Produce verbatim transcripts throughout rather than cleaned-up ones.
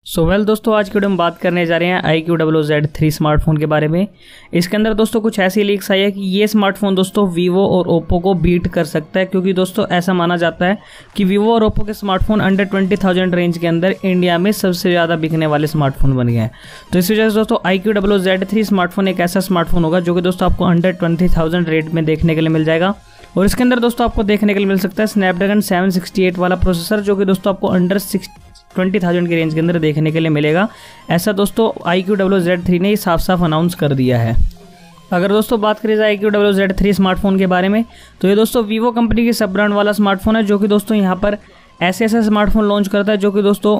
So well दोस्तों, आज की वीडियो में बात करने जा रहे हैं I Q double O Z three smartphone के बारे में। इसके अंदर दोस्तों कुछ ऐसी लीक्स आई है कि ये स्मार्टफोन दोस्तों वीवो और ओप्पो को बीट कर सकता है, क्योंकि दोस्तों ऐसा माना जाता है कि वीवो और ओप्पो के smartphone under twenty thousand range के अंदर इंडिया में सबसे ज़्यादा बिकने वाले स्मार्टफोन बन गए हैं। तो इस वजह से दोस्तों I Q double O Z three smartphone एक ऐसा स्मार्टफोन होगा जो कि दोस्तों आपको अंडर ट्वेंटी थाउजेंड रेट में देखने के लिए मिल जाएगा। और इसके अंदर दोस्तों आपको देखने के लिए मिल सकता है स्नैपड्रैगन सेवन सिक्सटी एट वाला प्रोसेसर, जो कि दोस्तों आपको अंडर सिक्स ट्वेंटी थाउजेंड की रेंज के अंदर देखने के लिए मिलेगा। ऐसा दोस्तों I Q double O Z three ने साफ साफ अनाउंस कर दिया है। अगर दोस्तों बात करें जाए I Q double O Z three smartphone के बारे में, तो ये दोस्तों वीवो कंपनी की सब ब्रांड वाला स्मार्टफोन है, जो कि दोस्तों यहाँ पर ऐसे ऐसे स्मार्टफोन लॉन्च करता है जो कि दोस्तों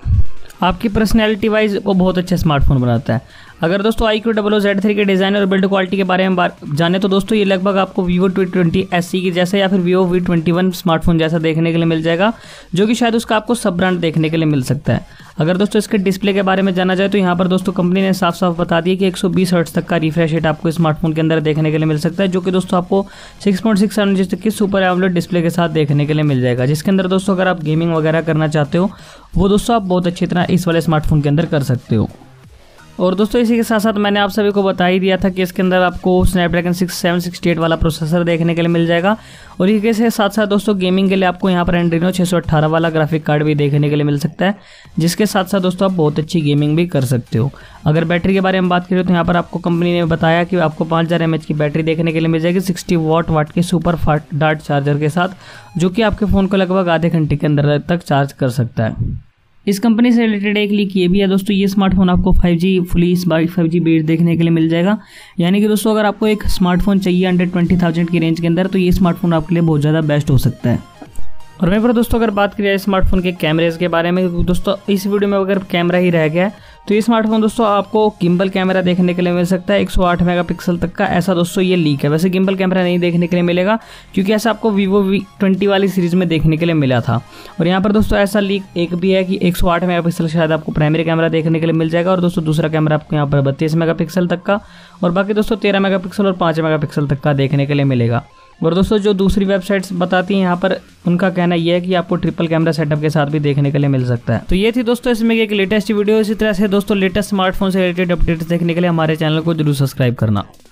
आपकी पर्सनैलिटी वाइज वो बहुत अच्छा स्मार्टफोन बनाता है। अगर दोस्तों I Q double O Z three के डिज़ाइन और बिल्ड क्वालिटी के बारे में बात जाने तो दोस्तों ये लगभग आपको Vivo T twenty S C की जैसे या फिर Vivo V twenty one smartphone जैसा देखने के लिए मिल जाएगा, जो कि शायद उसका आपको सब ब्रांड देखने के लिए मिल सकता है। अगर दोस्तों इसके डिस्प्ले के बारे में जाना जाए तो यहाँ पर दोस्तों कंपनी ने साफ साफ बता दिया कि एक सौ बीस हर्ट्ज तक का रिफ्रेश रेट आपको स्मार्टफोन के अंदर देखने के लिए मिल सकता है, जो कि दोस्तों आपको six point six seven inch की सुपर एमोलेड डिस्प्ले के साथ देखने के लिए मिल जाएगा, जिसके अंदर दोस्तों अगर आप गेमिंग वगैरह करना चाहते हो वो दोस्तों आप बहुत अच्छी तरह इस वाले स्मार्टफोन के अंदर कर सकते हो। और दोस्तों इसी के साथ साथ मैंने आप सभी को बता ही दिया था कि इसके अंदर आपको स्नैपड्रैगन सेवन सिक्सटी एट वाला प्रोसेसर देखने के लिए मिल जाएगा। और इसी के साथ साथ दोस्तों गेमिंग के लिए आपको यहाँ पर एंड्रीनो छः सौ अट्ठारह वाला ग्राफिक कार्ड भी देखने के लिए मिल सकता है, जिसके साथ साथ दोस्तों आप बहुत अच्छी गेमिंग भी कर सकते हो। अगर बैटरी के बारे में बात करें तो यहाँ पर आपको कंपनी ने बताया कि आपको पाँच हज़ार एम एच की बैटरी देखने के लिए मिल जाएगी सिक्सटी वॉट वाट के सुपर फास्ट डार्ट चार्जर के साथ, जो कि आपके फ़ोन को लगभग आधे घंटे के अंदर तक चार्ज कर सकता है। इस कंपनी से रिलेटेड एक लीक ये भी है दोस्तों, ये स्मार्टफोन आपको five G fully five G base देखने के लिए मिल जाएगा। यानी कि दोस्तों अगर आपको एक स्मार्टफोन चाहिए अंडर ट्वेंटी थाउजेंड की रेंज के अंदर तो ये स्मार्टफोन आपके लिए बहुत ज़्यादा बेस्ट हो सकता है। और वहीं पर दोस्तों अगर बात करें स्मार्टफोन के कैमरेज के बारे में, दोस्तों इस वीडियो में अगर कैमरा ही रह गया है तो ये स्मार्टफोन दोस्तों आपको गिम्बल कैमरा देखने के लिए मिल सकता है एक सौ आठ मेगापिक्सल तक का, ऐसा दोस्तों ये लीक है। वैसे गिम्बल कैमरा नहीं देखने के लिए मिलेगा क्योंकि ऐसा आपको वीवो वी ट्वेंटी वाली सीरीज में देखने के लिए मिला था। और यहाँ पर दोस्तों ऐसा लीक एक भी है कि एक सौ आठ मेगापिक्सल शायद आपको प्राइमरी कैमरा देखने के लिए मिल जाएगा, और दोस्तों दूसरा कैमरा आपको यहाँ पर बत्तीस मेगापिक्सल तक का, और बाकी दोस्तों तेरह मेगापिक्सल और पाँच मेगापिक्सल तक का देखने के लिए मिलेगा। और दोस्तों जो दूसरी वेबसाइट्स बताती हैं यहाँ पर उनका कहना यह है कि आपको ट्रिपल कैमरा सेटअप के साथ भी देखने के लिए मिल सकता है। तो ये थी दोस्तों इसमें एक लेटेस्ट वीडियो। इसी तरह से दोस्तों लेटेस्ट स्मार्टफोन से रिलेटेड अपडेट्स देखने के लिए हमारे चैनल को जरूर सब्सक्राइब करना।